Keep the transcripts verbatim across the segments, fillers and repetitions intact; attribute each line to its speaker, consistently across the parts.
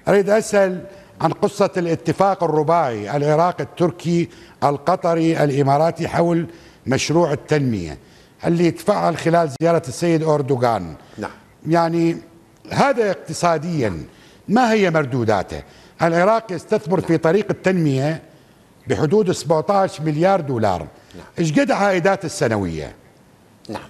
Speaker 1: أريد أسأل عن قصة الاتفاق الرباعي العراقي التركي القطري الإماراتي حول مشروع التنمية اللي تفعل خلال زيارة السيد أردوغان.
Speaker 2: نعم.
Speaker 1: يعني هذا اقتصاديا ما هي مردوداته؟ العراق يستثمر في طريق التنمية بحدود سبعة عشر مليار دولار.
Speaker 2: نعم.
Speaker 1: ايش قد عائدات السنوية؟
Speaker 2: نعم.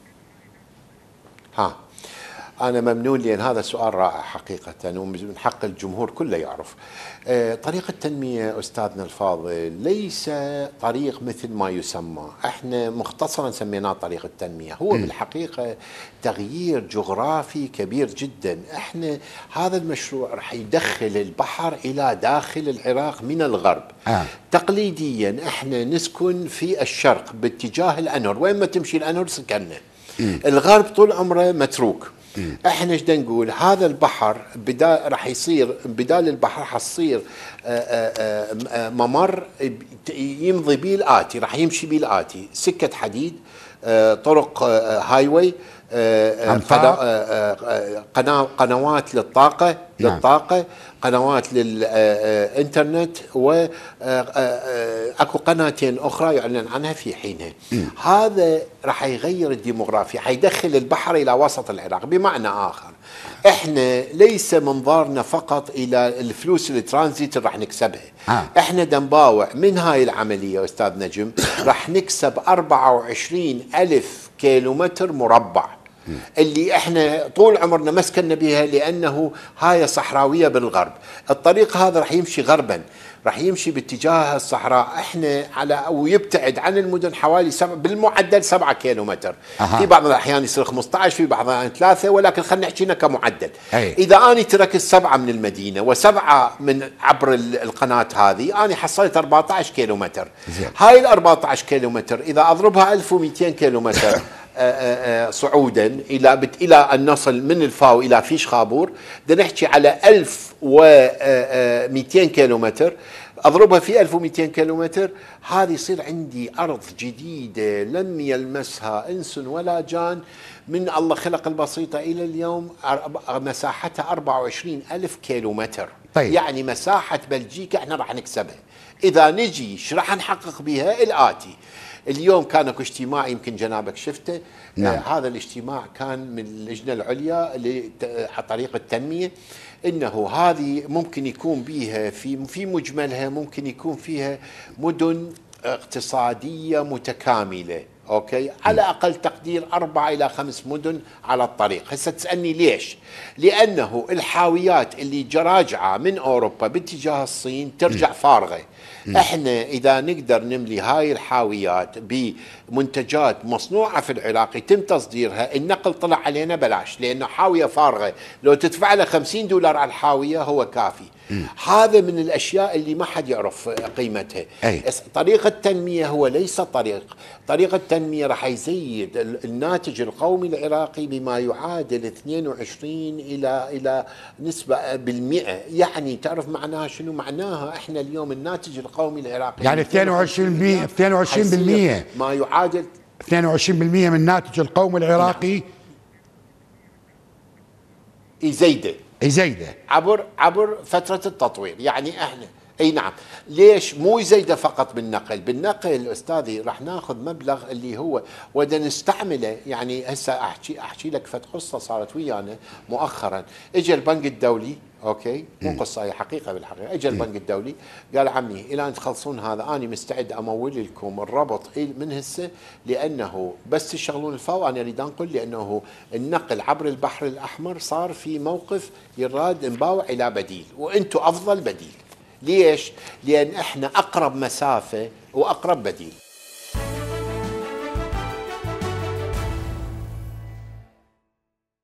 Speaker 2: ها أنا ممنون لأن هذا سؤال رائع حقيقة ومن حق الجمهور كله يعرف. طريق التنمية أستاذنا الفاضل ليس طريق مثل ما يسمى، احنا مختصرا سميناه طريق التنمية، هو م. بالحقيقة تغيير جغرافي كبير جدا. احنا هذا المشروع راح يدخل البحر إلى داخل العراق من الغرب. آه. تقليديا احنا نسكن في الشرق باتجاه الأنهر، وين ما تمشي الأنهر سكننا. م. الغرب طول عمره متروك. م. احنا ايش نقول؟ هذا البحر بدال راح يصير بدال البحر حتصير ممر يمضي به الآتي، راح يمشي به الآتي: سكة حديد، طرق هاي واي، قنوات للطاقة للطاقة قنوات للإنترنت، وأكو قناتين أخرى يعلن عنها في حينها. م. هذا راح يغير الديموغرافيا، حيدخل البحر إلى وسط العراق. بمعنى آخر احنا ليس منظارنا فقط الى الفلوس الترانزيت اللي راح نكسبها. آه. احنا دنباوع من هاي العملية استاذ نجم راح نكسب أربعة وعشرين ألف كيلومتر مربع، اللي احنا طول عمرنا مسكنا بها لانه هاي صحراوية بالغرب. الطريق هذا راح يمشي غربا، راح يمشي باتجاه الصحراء، احنا على ويبتعد عن المدن حوالي سبع بالمعدل سبعة كيلومتر. أه. في بعض الاحيان يصير خمسة عشر، في بعض الاحيان ثلاثة، ولكن خلينا نحكينا كمعدل. أي. اذا اني تركت سبعة من المدينة وسبعة من عبر القناة هذه، اني حصلت أربعة عشر كيلومتر. زي. هاي ال أربعة عشر كيلومتر اذا اضربها ألف ومئتين كيلومتر صعودا الى بت الى ان نصل من الفاو الى فيش خابور، بدنا نحكي على ألف ومئتين كيلومتر، اضربها في ألف ومئتين كيلومتر، هذه يصير عندي ارض جديده لم يلمسها انس ولا جان من الله خلق البسيطه الى اليوم، مساحتها أربعة وعشرين ألف كيلومتر. طيب. يعني مساحه بلجيكا احنا راح نكسبها. اذا نجي ايش راح نحقق بها؟ الاتي: اليوم كان اكو اجتماع يمكن جنابك شفته. نعم. آه هذا الاجتماع كان من اللجنه العليا لطريق التنميه، انه هذه ممكن يكون بيها في في مجملها ممكن يكون فيها مدن اقتصاديه متكامله. اوكي، على اقل تقدير اربع الى خمس مدن على الطريق. هسه تسالني ليش؟ لانه الحاويات اللي راجعه من اوروبا باتجاه الصين ترجع فارغه. احنا اذا نقدر نملي هاي الحاويات بمنتجات مصنوعه في العراق يتم تصديرها، النقل طلع علينا بلاش، لانه حاويه فارغه لو تدفع له خمسين دولار على الحاويه هو كافي. م. هذا من الاشياء اللي ما حد يعرف قيمتها. أي. طريق التنميه هو ليس طريق، طريق التنميه راح يزيد الناتج القومي العراقي بما يعادل اثنين وعشرين الى الى نسبه بالمئة. يعني تعرف معناها شنو؟ معناها احنا اليوم الناتج القومي العراقي
Speaker 1: يعني اثنين وعشرين بالمئة اثنين وعشرين بالمئة
Speaker 2: ما يعادل
Speaker 1: اثنين وعشرين بالمئة من الناتج القومي العراقي. نعم.
Speaker 2: يزيده
Speaker 1: يزيده
Speaker 2: عبر عبر فتره التطوير. يعني احنا اي نعم. ليش مو يزيده فقط بالنقل؟ بالنقل استاذي راح ناخذ مبلغ اللي هو ودا نستعمله. يعني هسه احكي احكي لك فت قصه صارت ويانا مؤخرا. اجى البنك الدولي، اوكي، مو قصه هي حقيقه بالحقيقه. اجى البنك الدولي قال: عمي الى ان تخلصون هذا انا مستعد امول لكم الربط من هسه، لانه بس تشغلون الفاو انا اريد انقل، لانه النقل عبر البحر الاحمر صار في موقف يراد نباوع الى بديل، وانتم افضل بديل. ليش؟ لان احنا اقرب مسافه واقرب بديل.